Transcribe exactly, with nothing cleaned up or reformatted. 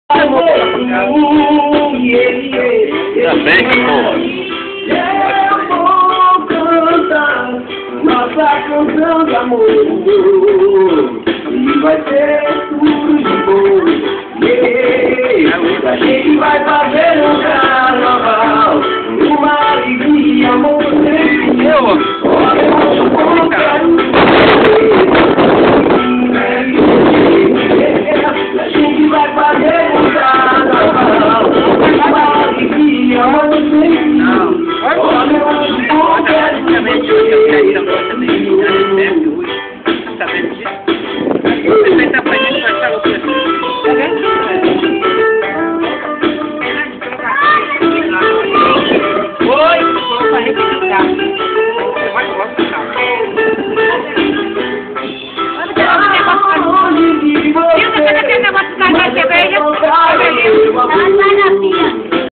Ainda bem que porra. Eu vou cantar nossa canção de amor. E vai ser tudo de bom. Yeah. A gente vai fazer